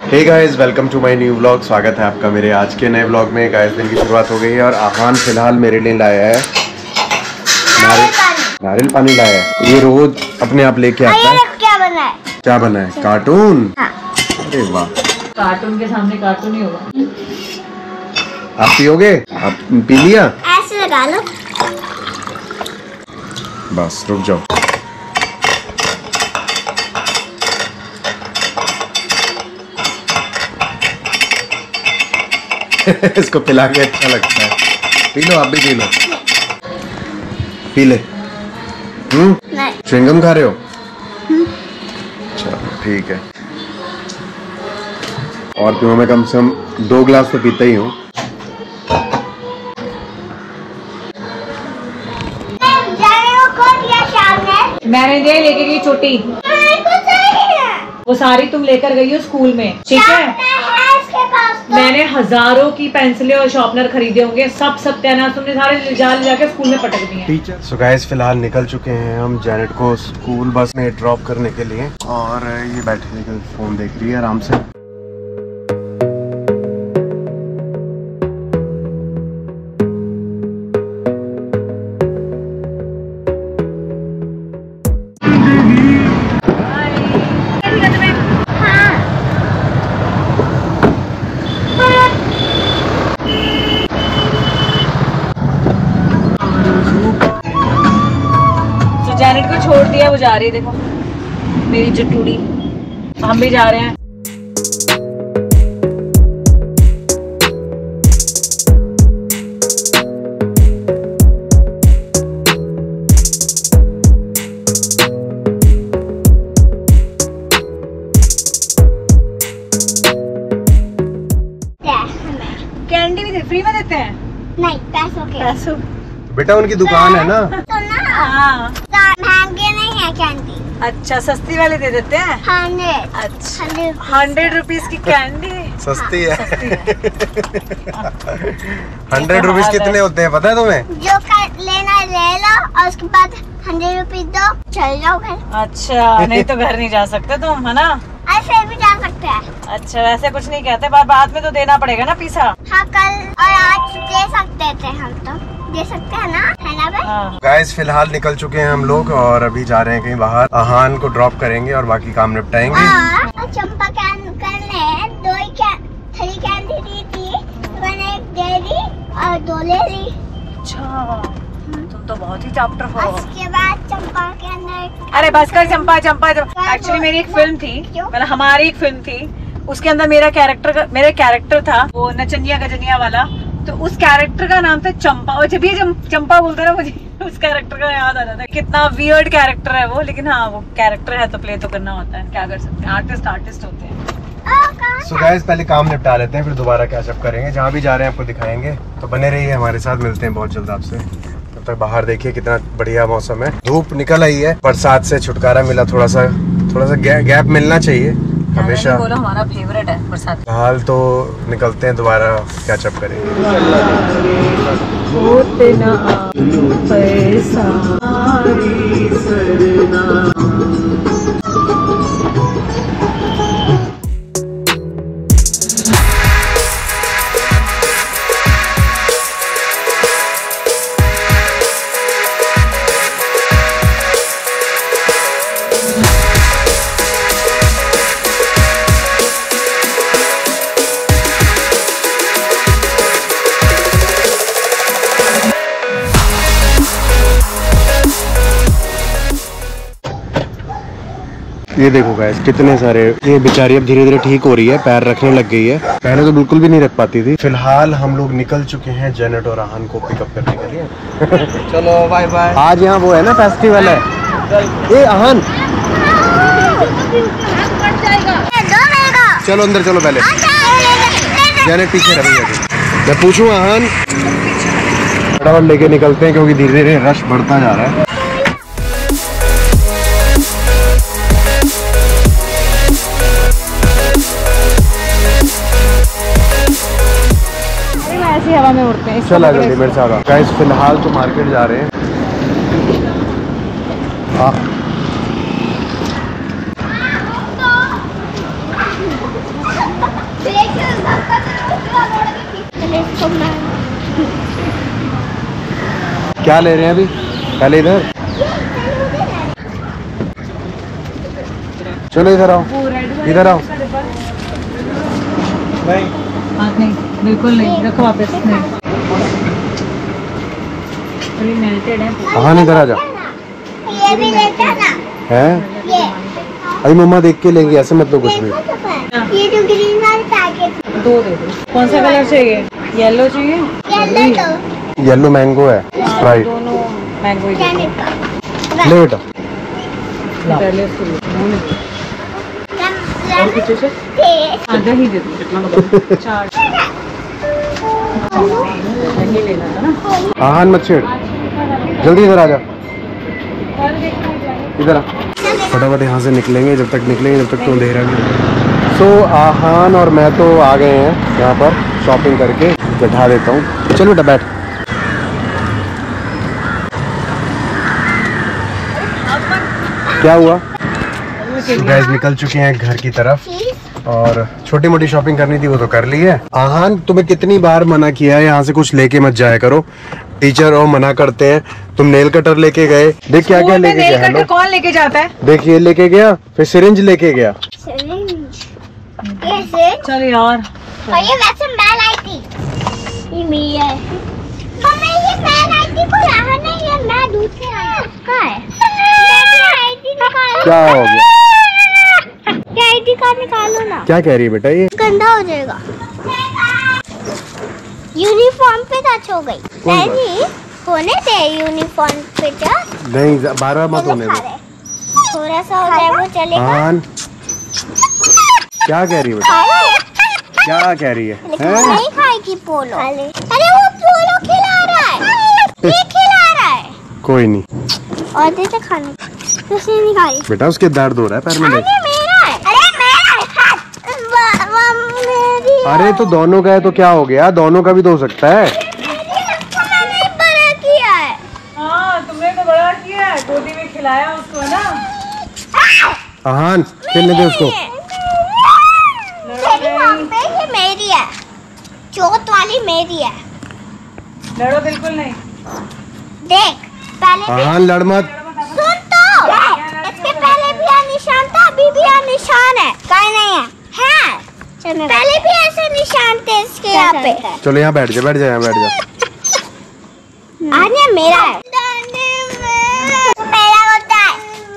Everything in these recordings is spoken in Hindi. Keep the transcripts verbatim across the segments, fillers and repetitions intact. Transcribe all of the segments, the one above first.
Hey guys, welcome to my new vlog. स्वागत है आपका मेरे आज के नए व्लॉग में। गाइस, दिन की शुरुआत हो गई है और आहान फिलहाल मेरे लिए लाया है नारियल पानी लाया है। ये रोज अपने आप लेके आता है। क्या बना है? क्या बना है? कार्टून। हाँ। अरे वाह, कार्टून के सामने कार्टून ही होगा। आप पियोगे? आप पी लिया? ऐसे लगा लो। बस रुक जाओ। इसको पिला के अच्छा लगता है। पी लो, आप भी पी लो। पी ले। हम्म च्युइंगम खा रहे हो? चलो ठीक है। और क्यों, मैं कम से कम दो गिलास तो पीता ही हूँ। मैंने दे लेके गई छोटी, वो सारी तुम लेकर गई हो स्कूल में, ठीक है? मैंने हजारों की पेंसिलें और शार्पनर खरीदे होंगे, सब सत्यानाश तुमने सारे ले जा ले जाके स्कूल में पटक दिए। टीचर सो गाइस, फिलहाल निकल चुके हैं हम जेनेट को स्कूल बस में ड्रॉप करने के लिए। और ये बैठे लेकर फोन देख रही है आराम से। जेनेट को छोड़ दिया, वो जा रही है, देखो मेरी चटूड़ी। हम भी जा रहे हैं। कैंडी भी फ्री में देते हैं? नहीं, पैसों के। पैसों? बेटा उनकी दुकान है ना। तो ना हाँ। महंगे नहीं है कैंडी। अच्छा, सस्ती वाले दे देते हैं। हंड्रेड। अच्छा, हंड्रेड रुपीज की कैंडी सस्ती है। सस्ती है। हंड्रेड रुपीज कितने होते हैं पता है तुम्हें? जो लेना ले लो और उसके बाद हंड्रेड रुपीज दो, चल जाओ घर। अच्छा, नहीं तो घर नहीं जा सकते तुम, है ना? ऐसे भी जा सकते हैं। अच्छा, वैसे कुछ नहीं कहते, बार बाद में तो देना पड़ेगा ना पैसा। हाँ, कल और आज दे सकते थे हम, तो दे सकते हैं ना, है ना भाई? हाँ। गाइस, फिलहाल निकल चुके हैं हम लोग और अभी जा रहे हैं कहीं बाहर। आहान को ड्रॉप करेंगे और बाकी काम निपटाएंगे। और चंपा कैन करने दो ही कैन थ्री कैंडी दी थी, तो मैंने एक दे दी और दो ले ली। अच्छा, तुम तो बहुत ही चैप्टर हो। उसके बाद चंपा के अंदर, अरे बस कर, चंपा चंपा चंपा। एक्चुअली मेरी एक फिल्म थी, मतलब हमारी एक फिल्म थी, उसके अंदर मेरा कैरेक्टर मेरा कैरेक्टर था वो नचनिया गजनिया वाला। तो उस कैरेक्टर का नाम था चंपा। और जब ये चंपा बोलते ना, मुझे उस कैरेक्टर का याद आ जाता है। कितना वियर्ड कैरेक्टर है वो, लेकिन हाँ, वो कैरेक्टर है तो प्ले तो करना होता है, क्या कर सकते हैं, आर्टिस्ट आर्टिस्ट होते हैं। सो so गाइस, पहले काम निपटा लेते हैं, फिर दोबारा कैचअप करेंगे। जहाँ भी जा रहे हैं आपको दिखाएंगे, तो बने रहिए हमारे साथ। मिलते हैं बहुत जल्द आपसे। तब तक बाहर देखिए कितना बढ़िया मौसम है। धूप निकल आई है, बरसात से छुटकारा मिला। थोड़ा सा थोड़ा सा गै, गैप मिलना चाहिए हमेशा। बोलो, हमारा फेवरेट है बरसात। हाल तो निकलते हैं, दोबारा कैचअप करेंगे। ये देखो गाइस, कितने सारे। ये बेचारी अब धीरे धीरे ठीक हो रही है, पैर रखने लग गई है। पहले तो बिल्कुल भी नहीं रख पाती थी। फिलहाल हम लोग निकल चुके हैं जेनेट और आहान को पिकअप करने के लिए। चलो बाय बाय। आज यहाँ वो है ना, फेस्टिवल है। ए आहान, चलो अंदर चलो। पहले जेनेट पीछे रह गई। मैं पूछूं आहान, फटाफट लेके निकलते हैं क्योंकि धीरे धीरे रश बढ़ता जा रहा है। ऐसी हवा में उड़ते हैं। चला जल्दी मेरे साथ। गाइस फिलहाल तो मार्केट जा रहे हैं। हाँ क्या ले रहे हैं अभी? पहले इधर चलो, इधर आओ, इधर आओ। नहीं हाथ नहीं, बिल्कुल नहीं, रखो वापस। नहीं, मेल्टेड है। हाँ, इधर आ जा। ये भी लेता ना है ये। अभी मम्मा देख के लेंगे, ऐसे मत लो कुछ भी। ये जो ग्रीन वाला पैकेट दो दे दो। कौन सा कलर चाहिए? येलो चाहिए? ये तो येलो मैंगो है, स्प्राइट। दोनों मैंगो ही जाने दे का ले बेटा। दो। पहले इसको लो। और कुछ से? टेस्ट आधा ही दे दो। कितना मतलब? चार। ये लेना था ना। आहान मत छेड़, जल्दी इधर आ जा, इधर आ। फटाफट यहाँ से निकलेंगे, जब तक निकलेंगे जब तक तो अंधेरा नहीं। सो आहान और मैं तो आ गए हैं यहाँ पर शॉपिंग करके। बैठा देता हूँ, चलो बेटा बैठ। क्या हुआ? गाइस निकल चुके हैं घर की तरफ और छोटी मोटी शॉपिंग करनी थी वो तो कर ली है। आहान तुम्हें कितनी बार मना किया है यहाँ से कुछ लेके मत जाया करो, टीचर और मना करते हैं। तुम नेल कटर लेके गए, देख क्या क्या लेके गया। नेल कटर कौन लेके जाता है? देखिए लेके गया, फिर सिरिंज लेके गया। कैसे? चल यार, और ये वैसे मैं लाई थी, ये मेरी है। मम्मी ये मैं लाई थी, कोई रहा नहीं, ये मैं दूध से लाई थी। कहाँ है? मैं आई थी, निकालो। क्या हो गया? ये आईडी कार्ड निकालो ना। क्या कह रही है बेटा? ये गंदा हो जाएगा। यूनिफॉर्म पे टच हो गई। नहीं होने दे यूनिफॉर्म पे टच। नहीं, बार बार मत होने दो। थोड़ा सा हो जाए वो चलेगा। आहान क्या कह रही है बेटा? क्या कह रही है? हैं? नहीं खाएगी पोलो। अरे वो पोलो खिला रहा है, ये खिला रहा है। कोई नहीं, और दे दे खाने को। किसी नहीं खाई। बेटा उसके दर्द हो रहा है पैर में। अरे मेरा है। अरे मेरा है। वा- वा- मेरी है। अरे तो दोनों का है तो क्या हो गया? दोनों का भी तो हो सकता है। मैंने बड़ा किया है। हाँ तुमने तो बड़ा किया है, गोदी में खिलाया उसको ना। आहान खेलने दे उसको। मेरी मम्मी पे ये मेरी है, चोट वाली मेरी है। लड़ो बिल्कुल नहीं। देख पहले भी आहान लड़ मत। सुन तो, इसके पहले भी यहाँ निशान था, अभी भी यहाँ निशान है। कहीं नहीं है, है पहले भी ऐसे निशान थे इसके यहाँ पे। चलो यहाँ बैठ जा, बैठ जा, यहाँ बैठ जा। आने मेरा है। मेरा होता है।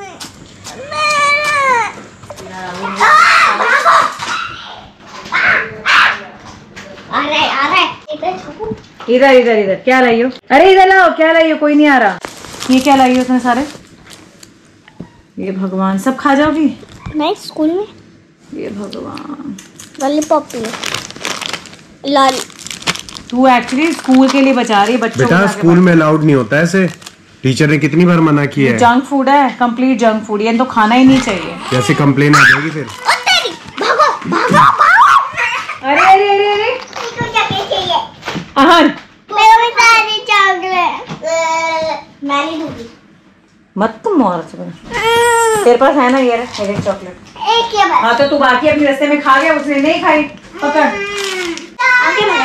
अरे अरे इधर इधर इधर क्या लाई हो? अरे इधर लाओ, क्या लाई हो? कोई नहीं आ रहा। ये क्या लाई हो उसने सारे? ये भगवान, सब खा जाओगी? नहीं स्कूल में ये भगवान, लॉलीपॉप लॉली। तू एक्चुअली स्कूल के लिए बचा रही है बच्चों बेटा स्कूल में अलाउड नहीं होता ऐसे, टीचर ने कितनी बार मना किया है। जंक फूड है, कंप्लीट जंक फूड, ये तो खाना ही नहीं चाहिए। जैसे कंप्लेन आ जाएगी फिर। ओ तेरी, भागो भागो भागो। अरे अरे अरे अरे इसको क्या चाहिए? आहान मेरे भी सारी चॉकलेट। मैं नहीं दूंगी। मत तुम मार, तेरे पास है ना ये रहा, एक चॉकलेट। एक ये बस। हाँ तो तू बाकी अपने रास्ते में खा गया, उसने नहीं खाई। पकड़। आगे बढ़।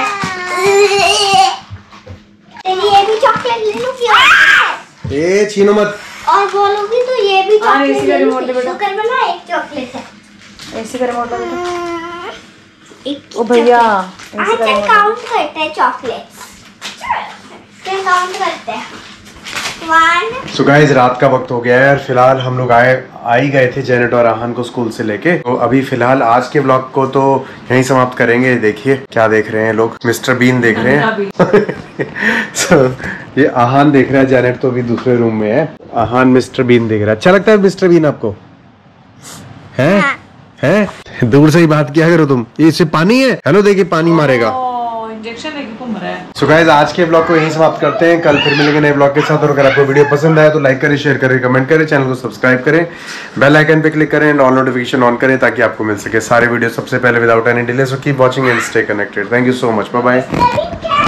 तेरी ये भी चॉकलेट ले लूंगी। ए छीनो मत। और बोलोगी तो ये भी हाँ, चॉकलेट इसी का ले रिमोट लूंगी। दे बेटा। शुक्र मना एक चॉकलेट है। ऐसे कर मोटा बेटा। एक ओ भैया, चॉकलेट। ऐसे अच्छा कर काउंट करते हैं चॉकलेट्स। फिर काउंट करते हैं। वन। सो गाइस रात का वक्त हो गया है और फिलहाल हम लोग आए आ ही गए थे जेनेट और आहान को स्कूल से लेके। तो अभी फिलहाल आज के ब्लॉग को तो यहीं समाप्त करेंगे। देखिए क्या देख रहे हैं लोग, मिस्टर बीन देख रहे हैं। so, ये आहान देख रहा है, जेनेट तो अभी दूसरे रूम में है। आहान मिस्टर बीन देख रहा है। अच्छा लगता है मिस्टर बीन आपको? है हाँ। है दूर से ही बात किया करो तुम। ये इससे पानी है, हेलो देखिए पानी मारेगा। इंजेक्शन लेके घूम रहा है। सो गाइस आज के ब्लॉग को यहीं समाप्त करते हैं। कल फिर मिलेंगे नए ब्लॉग के साथ। और अगर आपको वीडियो पसंद आया तो लाइक करें, शेयर करें, कमेंट करें, चैनल को सब्सक्राइब करें, बेल आइकन पे क्लिक करें, ऑल नोटिफिकेशन ऑन करें ताकि आपको मिल सके सारे वीडियो सबसे पहले without any delay. So keep watching and stay connected. Thank you so much, bye bye.